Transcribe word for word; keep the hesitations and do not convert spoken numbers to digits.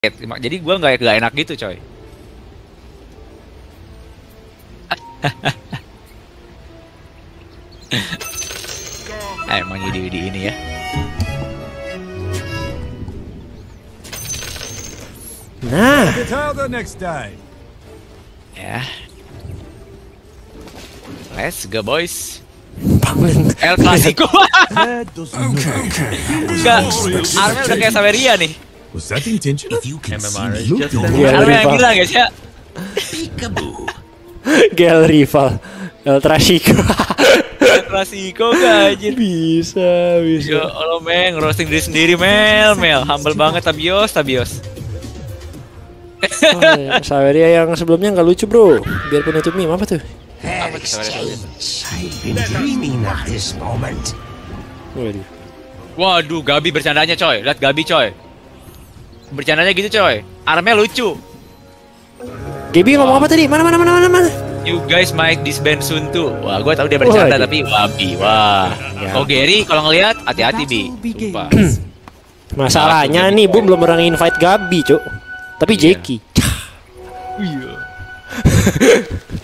Jadi gue nggak nggak enak gitu coy. Emang Yudi-Yudi ini ya. Nah, ya. Let's go boys. bangun. El Clasico. Enggak, Armel udah kayak Saveria nih. Was that intentional? If you can M M see R me, is just you'll an know Armel yang rival. gila guys ya. peekaboo. Gel rival. El Trasico. El Clasico gak anjir. Bisa, Ya bisa. Allah Meng, roasting diri sendiri Mel, Mel. Humble banget Tabios, Tabios. Oh, ya. Saveria yang sebelumnya nggak lucu bro. Biar penutup meme apa tuh? Fair exchange. I've been dreaming of this moment. Waduh. Waduh, Gabi bercandanya coy. Lihat Gabi coy. Bercandanya gitu coy. Armel lucu. Gaby ngomong apa tadi? Mana mana mana mana mana? You guys might disband soon too. Wah, gue tahu dia bercanda Waduh. tapi Gabi, wah. Ya. Oh Gary, kalau ngelihat hati-hati bi. Sumpah. Masalahnya nih, Bu belum pernah invite Gaby, Cuk. Tapi Iya. Jeki. Iya.